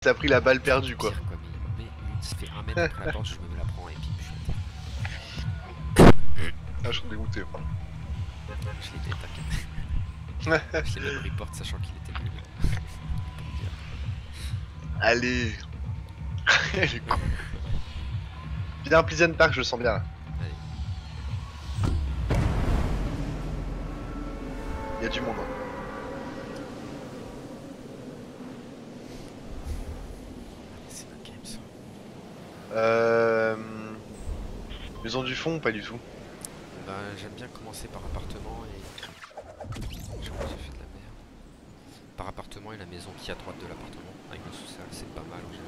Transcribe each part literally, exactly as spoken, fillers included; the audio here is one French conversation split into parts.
t'as pris la balle perdue quoi. Pire, quoi, mais, mais une se fait un mètre après la porte, je me la prends et puis je Ah, je suis dégoûté. Je l'ai t'inquiète. Je l'ai même report sachant qu'il était nul. Allez. Elle est con. Viens, Pleasant Park, je le sens bien là. Allez. Il y a du monde. Hein. C'est ma game ça. Euh... Maison du fond ou pas du tout? Bah j'aime bien commencer par appartement et... Je crois que j'ai fait de la merde. Par appartement et la maison qui est à droite de l'appartement, avec le sous-sol, c'est pas mal en général.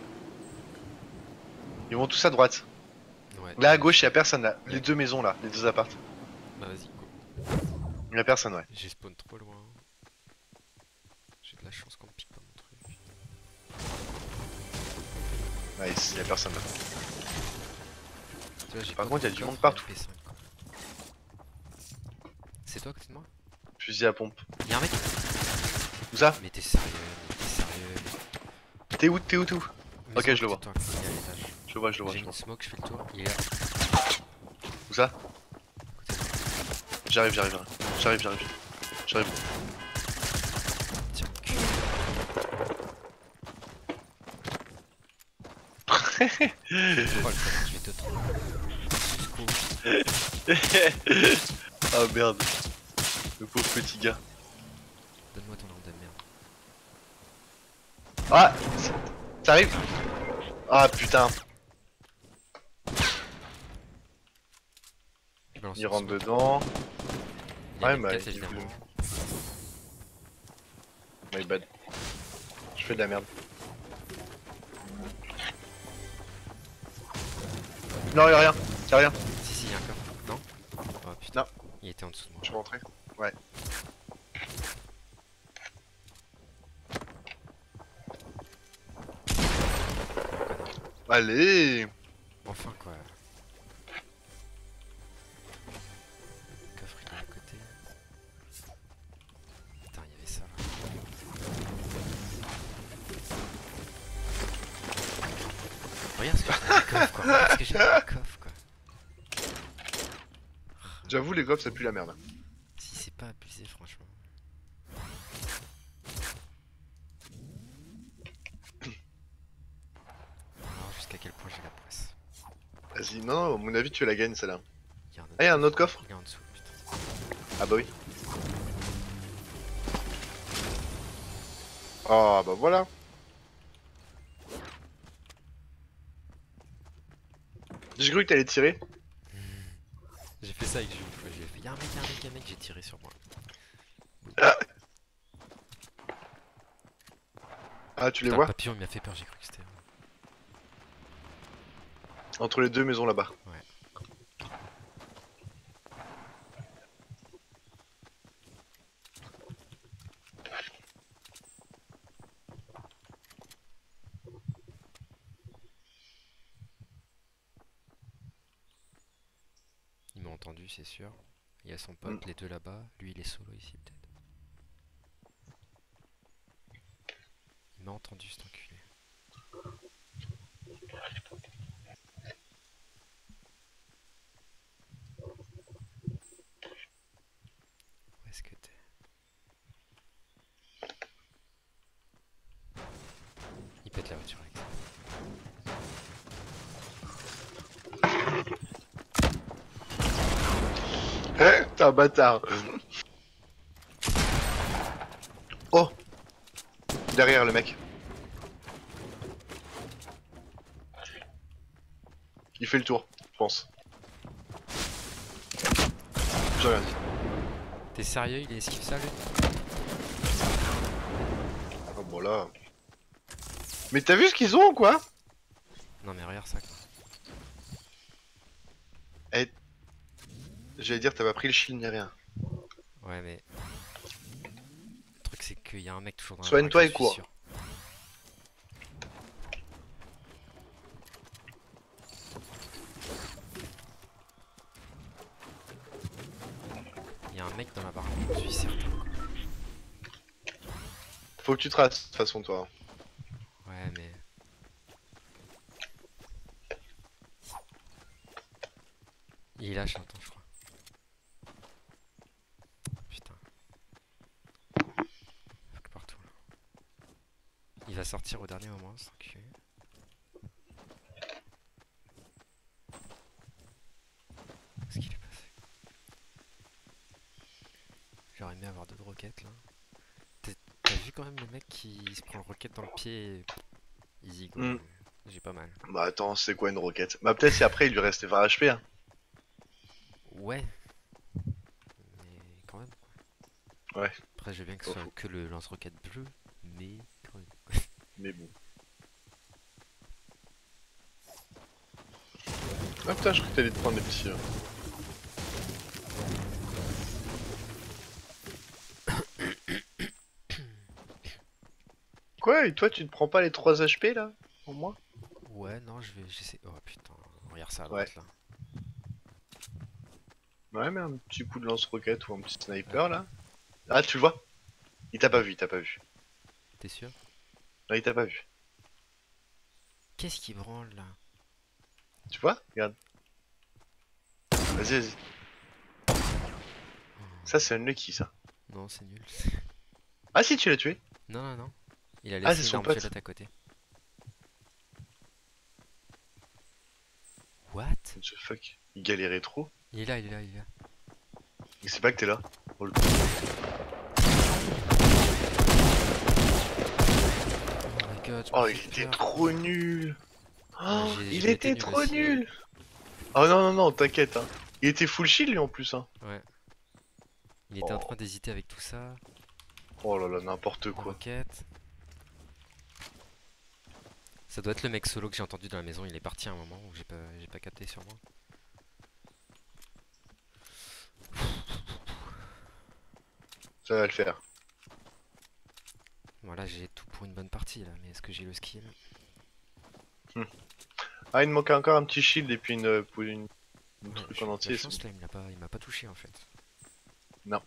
Ils vont tous à droite. Ouais. Là à gauche, il y a personne là. Les deux maisons là, les deux appartes. Bah vas-y, go. Il y a personne, ouais. J'ai spawn trop loin. J'ai de la chance qu'on me pique pas mon truc. Nice, il y a personne là. Tu vois, j'ai Par pas contre, il y a de du monde coffre, partout. P cinq, quoi. C'est toi à côté de moi? Fusil à pompe. Y'a un mec? Où ça? Mais t'es sérieux, mais t'es sérieux. T'es où? T'es où? T'es où? Mais Ok, c'est je le vois. toi, il est à l'étage. Je le vois, je le vois. J'ai Je le une vois. smoke, je fais le tour, il est là. Où ça? J'arrive, j'arrive, j'arrive. J'arrive, j'arrive. J'arrive. Tiens, cul. Oh le connard, je vais te trouver. Ah merde. Le pauvre petit gars. Donne-moi ton arme de merde. Ah! Ça arrive? Ah putain. Je balance Il une rentre smoke. dedans. Il y a Ouais, une bah. caisse, il- évidemment. My bad. Je fais de la merde. Non, y'a rien. Y'a rien. Si, si, y'a un coffre. Non? Oh putain. Non. Il était en dessous de moi. Je suis rentré. Ouais. Allez! Enfin quoi. Le coffre il est à côté. Putain, il y avait ça là. Regarde ce que j'ai dans le coffre quoi. Regarde ce que j'ai dans le coffre quoi. J'avoue, les coffres, ça pue la merde. Si c'est pas abusé franchement. Alors jusqu'à quel point j'ai la presse. Vas-y, non, non, à mon avis, tu la gagnes celle-là. Il y a un autre Ah, y'a un autre coffre? Il est en dessous, putain. Ah bah oui. Ah bah voilà. J'ai cru que t'allais tirer. J'ai fait ça avec Jules une fois, j'ai fait y'a un mec, y'a un mec, y'a un mec, j'ai tiré sur moi. Ah, tu les Putain, vois? le papillon il m'a fait peur, j'ai cru que c'était... Entre les deux maisons là-bas. Ouais. Ils m'ont entendu, c'est sûr. Il y a son pote, Mm. les deux là-bas. Lui, il est solo ici, peut-être. Il m'a entendu, cet enculé. Où est-ce que t'es? Il pète la voiture avec ça. Eh, t'es un bâtard. Oh! Derrière le mec. Il fait le tour, je pense. J'ai rien dit. T'es sérieux? Il esquive ça, lui? Oh bon là. Mais t'as vu ce qu'ils ont ou quoi? Non, mais regarde ça, quoi. Eh. J'allais dire, t'as pas pris le shield ni rien. Ouais, mais... Le truc, c'est qu'il y a un mec toujours dans la Soigne-toi baraque, et je suis cours. sûr. Il y a un mec dans la baraque, je suis certain. Faut que tu traces de toute façon toi. Ouais, Il est là, je l'entends, je crois. Putain. Fuck partout là. Il va sortir au dernier moment, c'est enculé. Qu'est-ce qu'il est passé? J'aurais aimé avoir deux roquettes là. T'as vu quand même le mec qui se prend le roquette dans le pied et... Easy go. Hmm. J'ai pas mal. Bah attends, c'est quoi une roquette? Bah peut-être si après il lui restait vingt H P. Hein. Ouais. Mais quand même. Ouais. Après je veux bien que ce Pas soit faux. que le lance-roquette bleu, mais quand même. Mais bon. Ah putain, je crois que t'allais te prendre des petits. euh. Quoi? Et toi tu te prends pas les trois H P là? Au moins? Ouais, non, je vais. J'essaie. Oh putain, regarde ça à Ouais. droite là. Ouais, mais un petit coup de lance-roquette ou un petit Ouais. sniper là. Ah, tu le vois? Il t'a pas vu, il t'a pas vu. T'es sûr? Non, il t'a pas vu. Qu'est-ce qui branle là? Tu vois? Regarde. Vas-y, vas-y. Ça, c'est unlucky ça. Non, c'est nul. Ah, si, tu l'as tué. Non, non, non. Il a Ah, c'est laissé une son arme pote. violette à côté. What? What the fuck? Il galérait trop. Il est là, il est là, il est là. Il sait pas que t'es là. Oh, le- Oh my god, je me Oh, fais il était peur. trop nul. Ouais, Oh, j'ai- il j'ai été était nul trop aussi. nul. Oh non, non, non, t'inquiète. Hein. Il était full shield lui en plus. Hein. Ouais. Il était en Oh, train d'hésiter avec tout ça. oh là là, n'importe Les quoi. roquettes. Ça doit être le mec solo que j'ai entendu dans la maison. Il est parti à un moment où j'ai pas, j'ai pas capté sûrement. Ça va le faire. Voilà, j'ai tout pour une bonne partie là. Mais est-ce que j'ai le skill? Ah, il me manquait encore un petit shield et puis une, euh, pour une, une Ouais, truc j'ai en eu de la entier. chance c'est là, il m'a pas, il m'a pas touché en fait. bon. Non.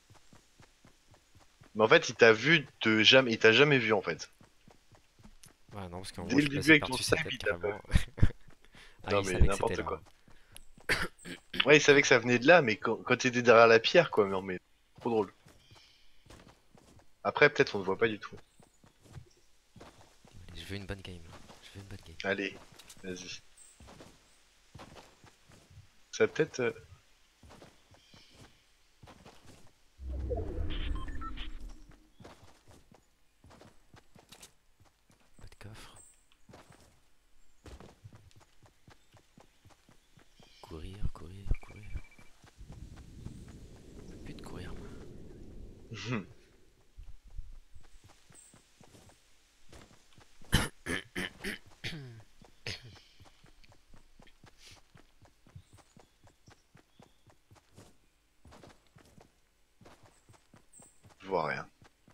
Mais en fait, il t'a vu de jamais, il t'a jamais vu en fait. Ouais, non, parce qu'en Dès gros, je le suis début passé avec ton par-dessus sa snipe, tête il t'a pas vu. carrément. Ah, Non il mais savait que c'était n'importe là. quoi. Ouais, il savait que ça venait de là, mais quand, quand t'étais derrière la pierre, quoi. Mais, mais trop drôle. Après, peut-être on ne voit pas du tout. Allez, je veux une bonne game là. Je veux une bonne game. Allez, vas-y. Ça va peut-être. euh, Pas de coffre. Courir, courir, courir. Plus de courir moi. Je vois rien.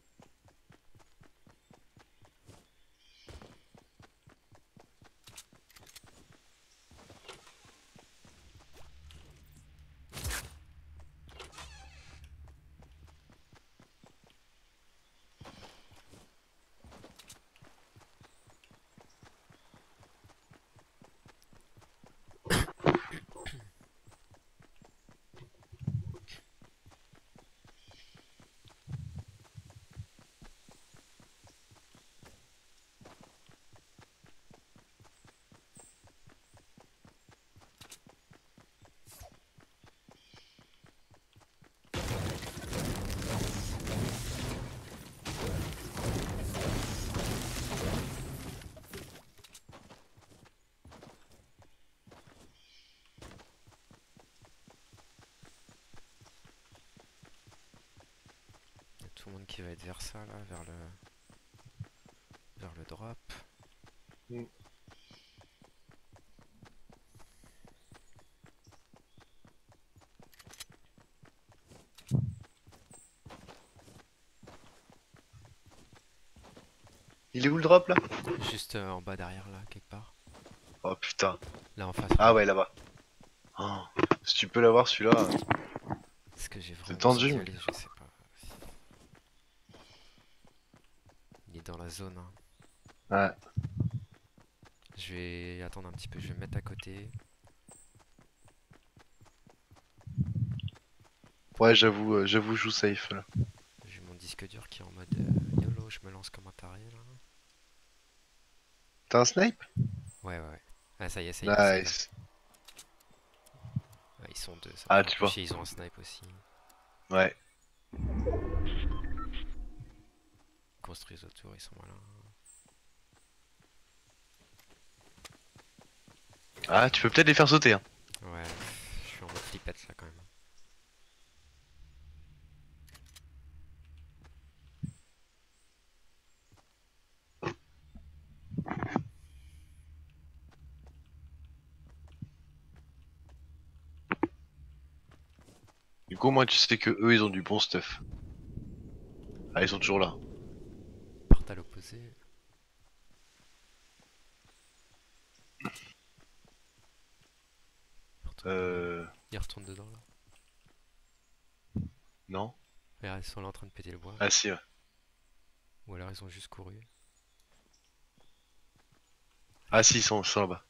Il y a tout le monde qui va être vers ça là, vers le. Vers le drop. Mm. Il est où le drop là? Juste euh, en bas derrière là, quelque part. Oh putain. Là en face. Ah ouais, là-bas. Oh, si tu peux l'avoir celui-là. euh, Est-ce que j'ai C'est vraiment besoin tendu, d'y mais- aller? Je sais pas. Il est dans la zone. Hein. Ouais. Je vais attendre un petit peu, je vais me mettre à côté. Ouais, j'avoue, euh, j'avoue, je joue safe là. J'ai mon disque dur qui est en mode euh, YOLO, je me lance comme un taré là. T'as un snipe? Ouais, ouais, ouais. Ah, ça y est, ça y est, c'est là. Nice. Ah, ils sont deux, ça me Ah, fait un tu peu vois. chier, ils ont un snipe aussi. Ouais. Ils construisent autour, ils sont malins. Ah, tu peux peut-être les faire sauter, hein. Ouais, je suis en mode flippette là quand même. Du coup, moi, tu sais que eux, ils ont du bon stuff. Ah, ils sont toujours là. Ils partent à l'opposé. Ils retournent dedans. Euh... Ils retournent dedans là. Non? Regarde, ils sont là en train de péter le bois. Ah si, ouais. Ou alors ils ont juste couru. Ah si, ils sont, ils sont là-bas.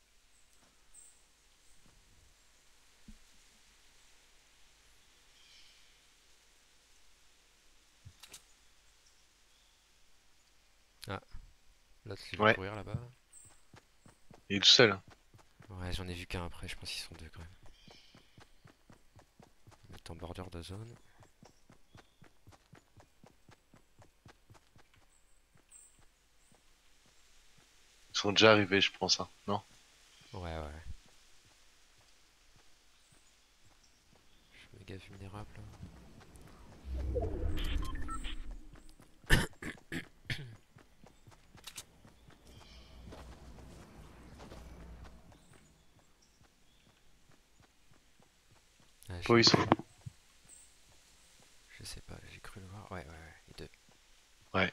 Ah, l'autre je l'ai vu Ouais, courir là-bas. il est tout seul, hein. Ouais, j'en ai vu qu'un après, je pense qu'ils sont deux quand même. Ils mettent en bordure de zone. Ils sont déjà arrivés, je pense, hein. Non? Ouais, ouais. Je suis méga vulnérable là. Ah, je Toi, l'ai ils vu. sont. Je sais pas, j'ai cru le voir. Ouais, ouais, ouais, les deux. Ouais.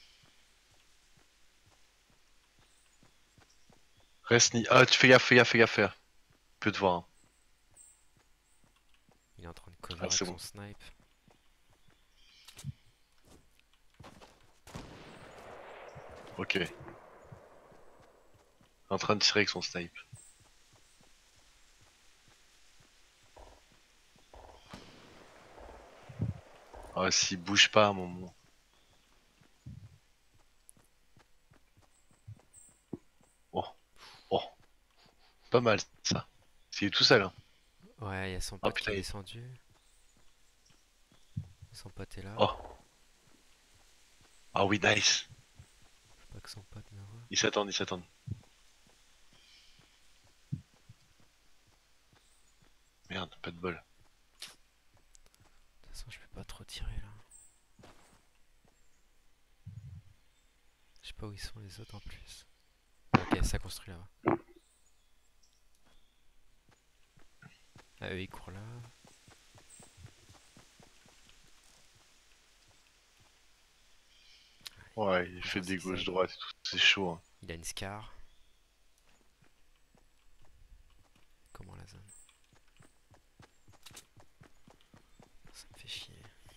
Reste ni. Ah, tu fais gaffe, fais gaffe, fais gaffe, fais gaffe. Il peut te voir, hein. Il est en train de cover Ah, avec c'est son bon. snipe. Ok. Il est en train de tirer avec son snipe. Ah, s'il bouge pas à un moment. Oh, oh. Pas mal, ça. S'il est tout seul, hein. Ouais, il y a son Oh pote qui putain, est il... descendu. Son pote est là. Oh. Ah oui, nice. Faut pas que son pote me voit. Ils s'attendent, ils s'attendent. Merde, pas de bol. De toute façon, je peux pas trop tirer là. Je sais pas où ils sont les autres en plus. Ok, ça construit là-bas. Ah, eux ils courent là. Ouais, il Il est fait en des zigzag. gauches-droites et tout. C'est chaud, hein. Il a une scar. Comment la zone? Ça me fait chier.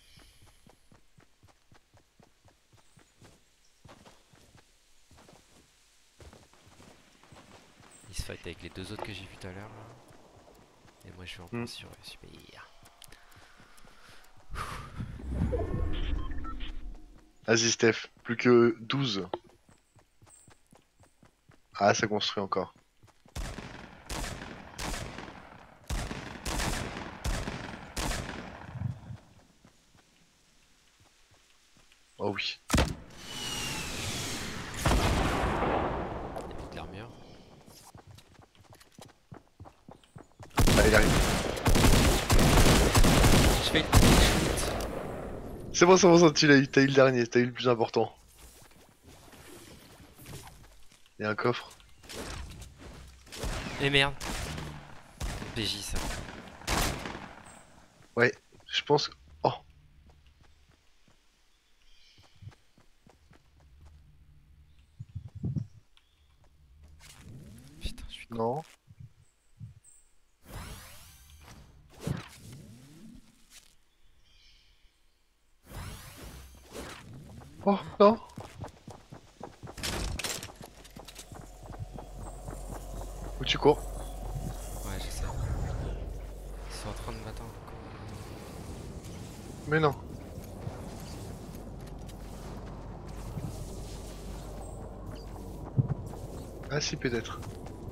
Il se fight avec les deux autres que j'ai vu tout à l'heure là. Et moi je suis en Hmm. point sur eux, super. Vas-y, Steph. Plus que douze. Ah, ça construit encore. Oh oui. Il a mis de l'armure. Ah, il arrive. Je fais une shoot. C'est bon, c'est bon, ça, tu l'as eu. T'as eu le dernier, t'as eu le plus important. Il y a un coffre. Et merde. P J ça. Ouais, je pense que... Oh, Putain, je suis con. non. Oh, non. Où tu cours? Ouais, je sais. Ils sont en train de m'attendre encore. Mais non. Ah si peut-être.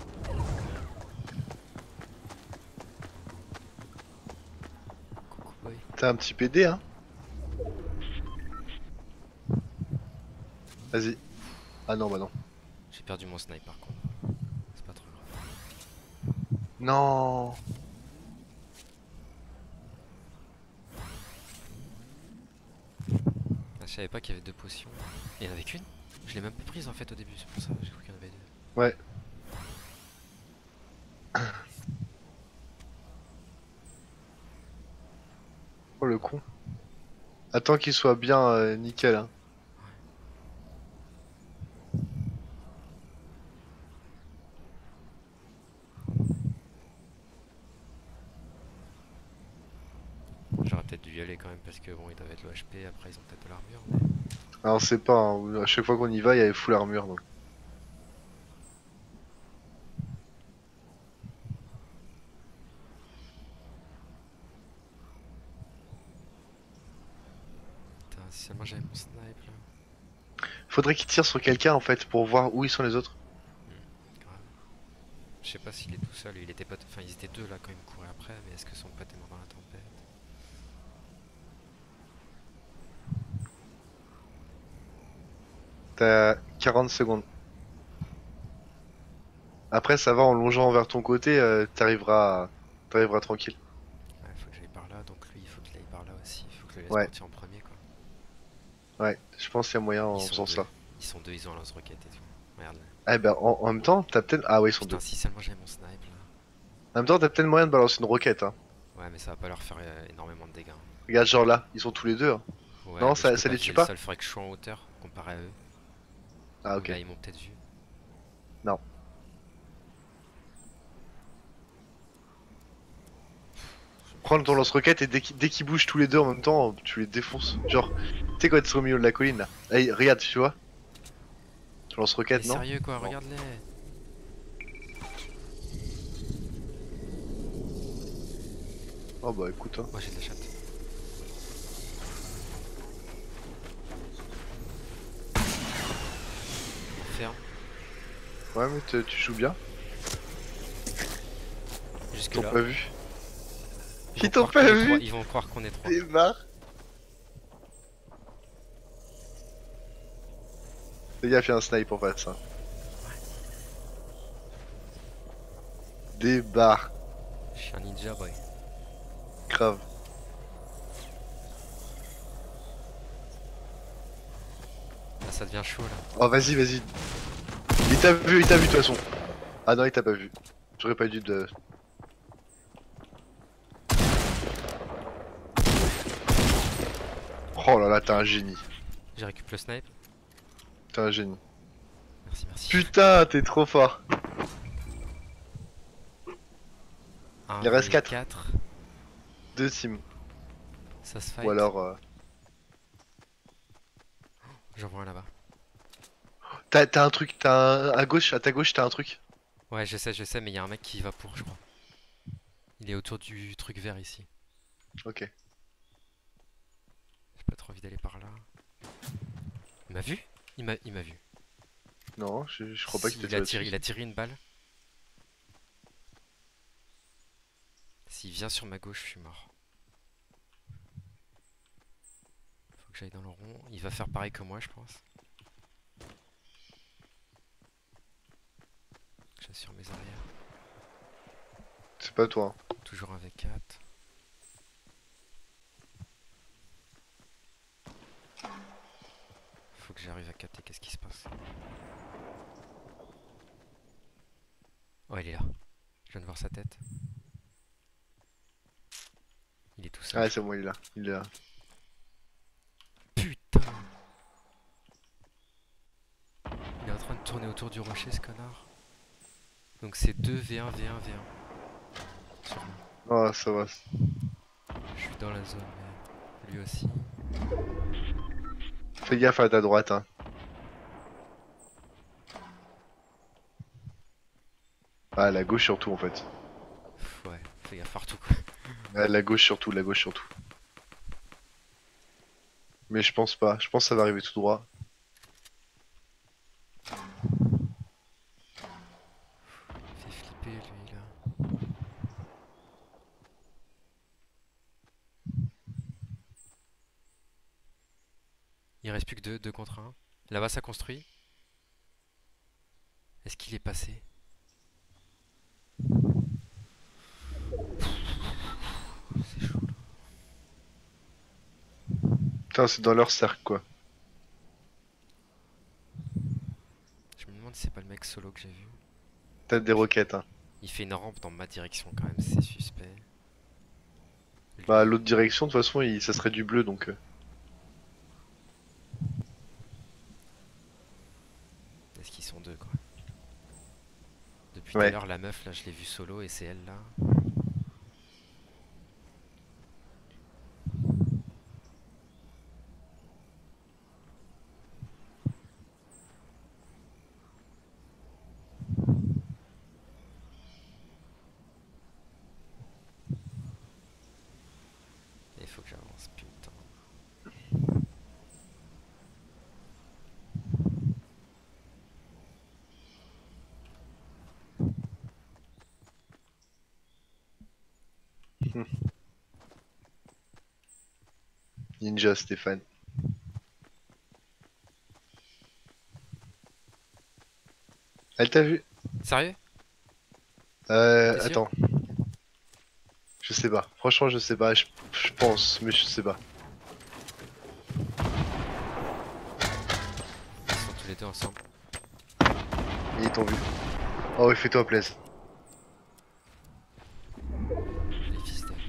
Coucou boy. T'as un petit P D hein. Vas-y. Ah non bah non. J'ai perdu mon snipe par contre. C'est pas trop grave. Non. Ah, je savais pas qu'il y avait deux potions. Il y en avait qu'une. Je l'ai même pas prise en fait au début, c'est pour ça. J'ai cru qu'il y en avait deux. Ouais. Oh le con. Attends qu'il soit bien euh, nickel hein. J'aurais peut-être dû y aller quand même parce que bon, ils doivent être le H P. Après, ils ont peut-être de l'armure. Mais... Alors c'est pas, hein. À chaque fois qu'on y va il y avait full armure donc. Putain, si seulement j'avais mon snipe là. Faudrait qu'il tire sur quelqu'un en fait pour voir où ils sont les autres. Hmm, grave. Je sais pas s'il est tout seul. Il était pas. Enfin, ils étaient deux là quand il me courait après. Mais est-ce que son pote est mort dans la tempête? T'as quarante secondes. Après ça va en longeant vers ton côté, euh, t'arriveras t'arriveras tranquille. Ouais, faut que j'aille par là. Donc lui, il faut qu'il aille par là aussi. Il faut que je le laisse Ouais, partir en premier quoi. ouais, je pense qu'il y a moyen Ils en sont faisant deux. ça. Ils sont deux. Ils ont un lance-roquette et tout. Regarde là. Eh ben en, en même temps, t'as peut-être. Ah ouais, ils sont Putain, deux. si seulement j'avais mon snipe là. En même temps, t'as peut-être moyen de balancer une roquette hein. Ouais, mais ça va pas leur faire euh, énormément de dégâts, hein. Regarde genre là, ils sont tous les deux hein. Ouais, Non, mais je ça, peux ça pas les tue viser le pas? sol. Faudrait que je sois en hauteur comparé à eux. Ah Là, ok. ils m'ont peut-être vu. Non. Prends ton lance-roquette et dès qu'ils dès qu'ils bougent tous les deux en même temps, tu les défonces. Genre, tu sais quand ils sont au milieu de la colline là. Allez, regarde, tu vois. Tu Mais lance-roquette, non? sérieux quoi, Non. regarde-les. Oh bah écoute hein. Moi j'ai de la chatte. Ferme. Ouais mais te- tu joues bien. Jusque Ils t'ont là. pas vu. Ils Ils vont t'ont croire qu'on pas est trois. vu. Ils vont croire qu'on est trois. Débarre. Le gars a fait un snipe en fait ça. Débarre. Je suis un ninja boy. Grave. Là ça devient chaud là. Oh vas-y, vas-y. Il t'a vu, il t'a vu de toute façon. Ah non, il t'a pas vu. J'aurais pas dû de... Oh là là, t'es un génie. J'ai récupéré le snipe. T'es un génie. Merci, merci. Putain, t'es trop fort. un il reste et quatre. quatre. Deux teams. Ça se fight. Ou alors... Euh... J'en vois un là-bas. T'as t'as un truc, t'as un... à gauche, à ta gauche, t'as un truc. Ouais, je sais, je sais, mais il y a un mec qui y va pour, je crois. Il est autour du truc vert ici. Ok. J'ai pas trop envie d'aller par là. Il m'a vu? Il m'a il m'a vu. Non, je, je crois pas qu'il Si, t'ait il a tiré tiré, dessus. il a tiré une balle. S'il vient sur ma gauche, je suis mort. Faut que j'aille dans le rond. Il va faire pareil que moi, je pense. J'assure mes arrières. C'est pas toi. Hein. Toujours un V quatre. Faut que j'arrive à capter qu'est-ce qui se passe. Oh, il est là. Je viens de voir sa tête. Il est tout seul. Ah c'est bon, il est là. Il est là. Putain! Il est en train de tourner autour du rocher, ce connard. Donc c'est deux V un, V un, V un. Sûrement. Oh, ça va. Je suis dans la zone, mais lui aussi. Fais gaffe à ta droite, hein. Ah, à la gauche surtout en fait. Pff, ouais, fais gaffe partout quoi. À la gauche surtout, la gauche surtout. Mais je pense pas. Je pense que ça va arriver tout droit. Il fait flipper lui là. Il reste plus que deux, deux contre un. Là-bas ça construit. Est-ce qu'il est passé? C'est chaud là. Putain, c'est dans leur cercle quoi. Je me demande si c'est pas le mec solo que j'ai vu. Peut-être des roquettes, hein. Il fait une rampe dans ma direction quand même, c'est suspect. Lui, Bah, l'autre direction, de toute façon, il... ça serait du bleu donc. euh. est-ce qu'ils sont deux quoi? Depuis tout à Ouais. l'heure, la meuf là, je l'ai vue solo et c'est elle là. Et il faut que j'avance, putain. Ninja Stéphane. Elle t'a vu? Sérieux? Euh, T'es sûr? attends. Je sais pas. Franchement, je sais pas. Je, je pense, mais je sais pas. Ils sont tous les deux ensemble. Ils t'ont vu. Oh, oui, fais-toi plaisir. Les fils d'elle.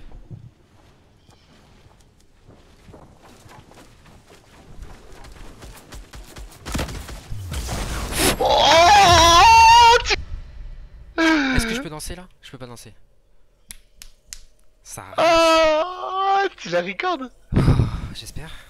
Oh, tu- Est-ce que je peux danser là? Je peux pas danser. Ça arrive. Ah, tu la recordes? J'espère.